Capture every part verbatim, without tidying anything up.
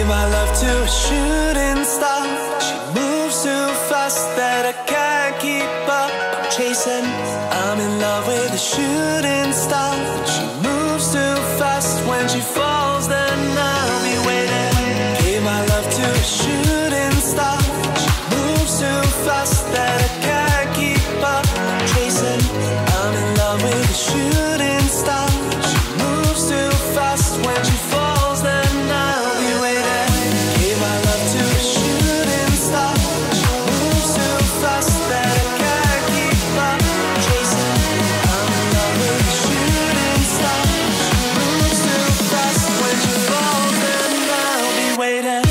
my love to a shooting star. She moves too fast that I can't keep up. I'm chasing, I'm in love with a shooting star. She moves too fast, when she falls then I'll be waiting. Give my love to a shooting star. She moves too fast that I can't keep up. I'm chasing, I'm in love with a shooting star. She moves too fast, when she falls then I'll be waiting. Give my love to a shooting star. She moves too fast that I can't keep up. I'm chasing, I'm in love with a shooting star. She moves too fast, when she falls then I'll be waiting.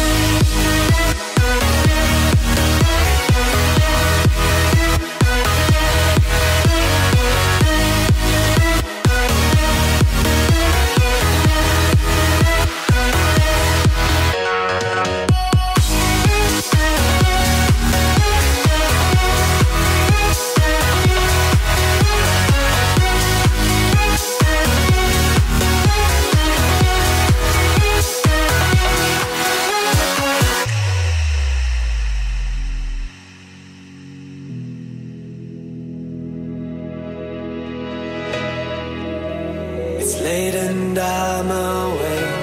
It's late and I'm awake,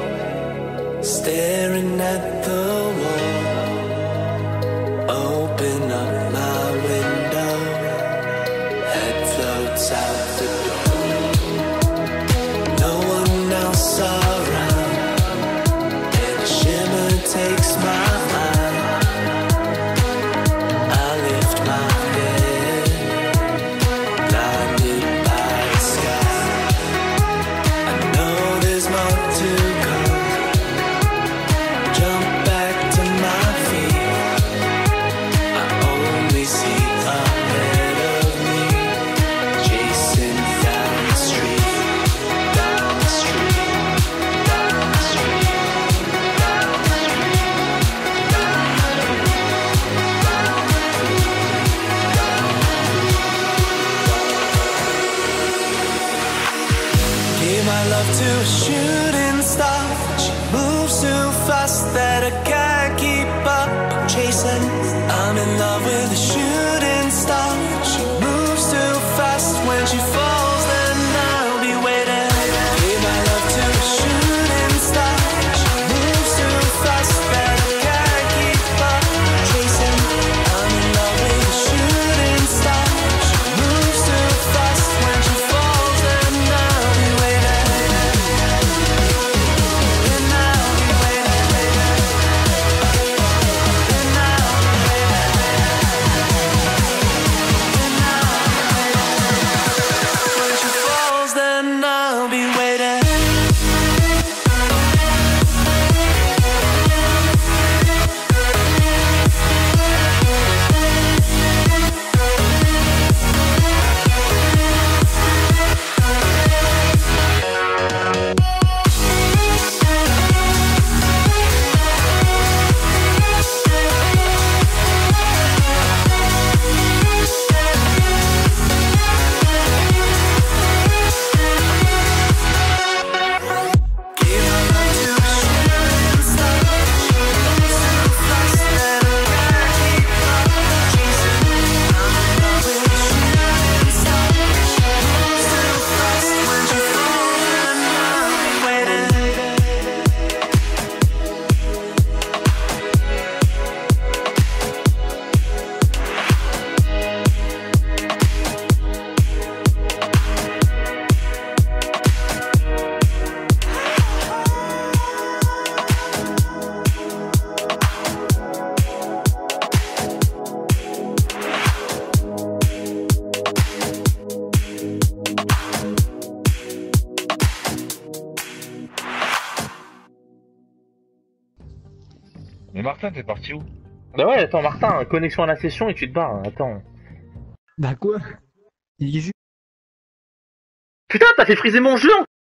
staring at the wall. Open up my window, head floats out the door. No one else around, and a shimmer takes my mind. I lift my head, blinded by the sky. There's more to come. Jump back to my feet. I only see ahead of me, chasing down the street, down the street, down the street, down the street, down the street. Give my love to a shooting star. She moves too fast that I can't keep up. I'm chasing, I'm in love with a shooting star. She moves too fast, when she falls then I'll be waiting. Give my love to a shooting star. She moves too fast that I can't keep up. I'm chasing, I'm in love with a shooting star. She moves too fast, when she falls then I'll be waiting. Mais Martin, t'es parti où? Bah ouais, attends, Martin, connexion à la session et tu te barres, attends. Bah quoi? Il est juste... Putain, t'as fait friser mon jeu